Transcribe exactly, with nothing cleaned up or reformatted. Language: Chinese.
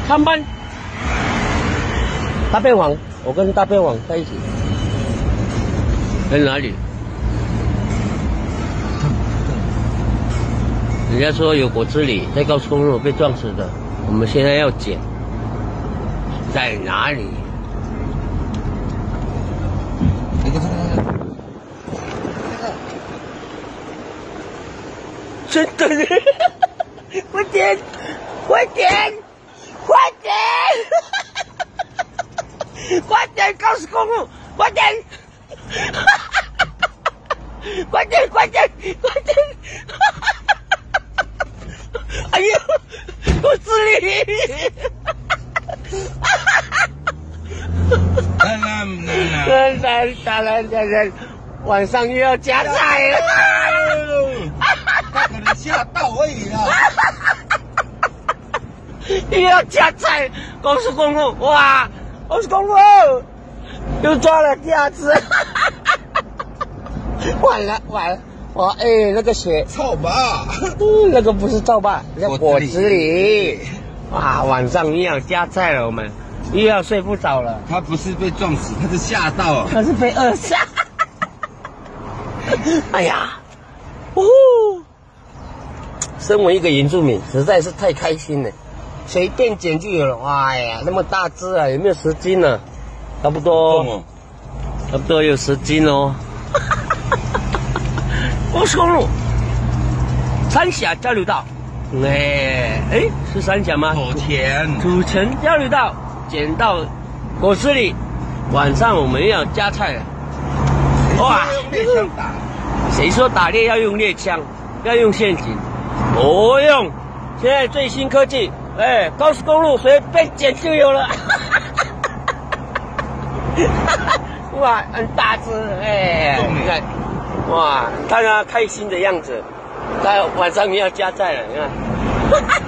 上班。大便王，我跟大便王在一起。在哪里？人家说有果子狸在高速公路被撞死的，我们现在要捡。在哪里？真的，快点，快点，快点，快点！高速公路，快点，快点，快点，快点！哎呦，果子狸！当然，当然，当然，当然，晚上又要加菜了。 他可能吓到而已啦。 又要加菜，高速公路，哇，高速公路又抓了第二只。完了完了，哇，哎，那个血臭吧？ 嗯，那个不是臭吧，叫果子狸。哇，晚上又要加菜了，我们又要睡不着了。 他不是被撞死，他是吓到， 他是被饿死。哎呀，呜！身为一个原住民，实在是太开心了，随便捡就有了。哇呀，那么大只啊，有没有十斤呢、啊？差不多，哦、差不多有十斤哦。高速公路，三峡交流道，哎哎，是三峡吗？ 土田， 土城交流道，捡到果子狸，晚上我们要加菜了。哇！ 用猎枪打？ 谁说打猎要用猎枪？要用陷阱？不用！现在最新科技，哎，高速公路随便捡就有了。哇，很大只，哎，你看，哇，看他开心的样子，他晚上要加菜了，你看。